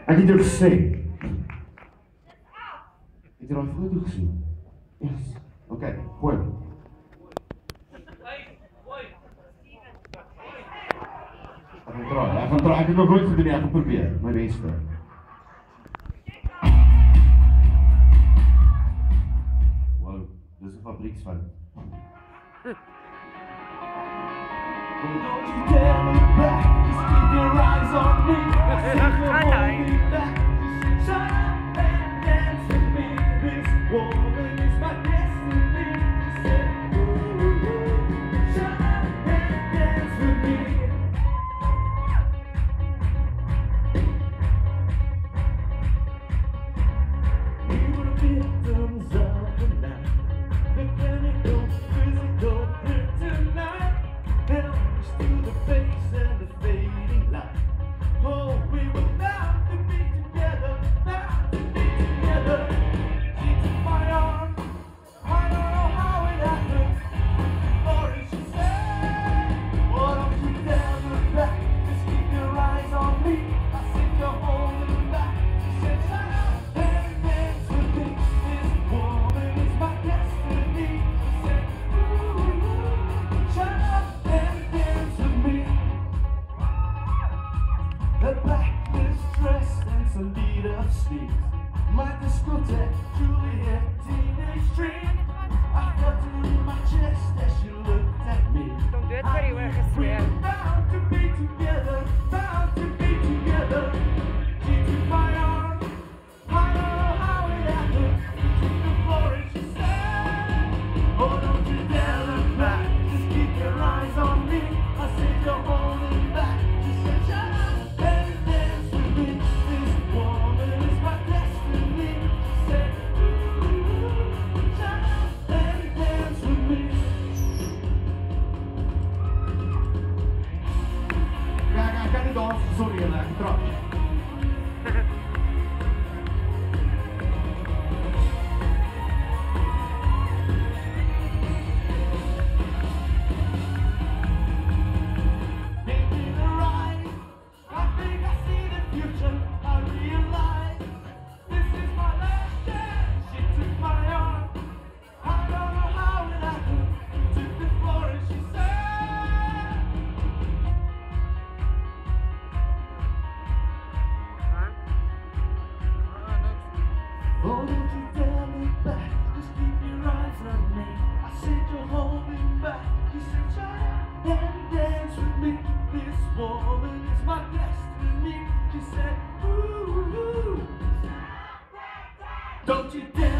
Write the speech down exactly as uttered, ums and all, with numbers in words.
Heb je er gezien? Heb je er al een foto gezien? Yes. Oké, okay, gooi hem. Hij gaat draaien, hij gaat draaien. Ik heb het nog nooit gedaan, hij gaat proberen. Mijn beste. Wow, dit is een fabrieksfout. My discotheque, Juliet, teenage dream. I felt it in my chest as she looked at me. Don't do it very well, we were bound to be together, bound to be together. She took my arm, I don't know how it happened. She took the floor and she said, oh, don't you dare look back, just keep your eyes on me. I said, you're holding back. She said, shut up and dance with me. This woman is my destiny. She said, ooh, shut up and dance with me. Kijk, hij kan niet dansen, sorry, hij lijkt trap. Oh, don't you dare look back, just keep your eyes on me. I said you're holding back. You said shut up and dance with me. This woman is my destiny. She said, ooh, ooh. Don't you dare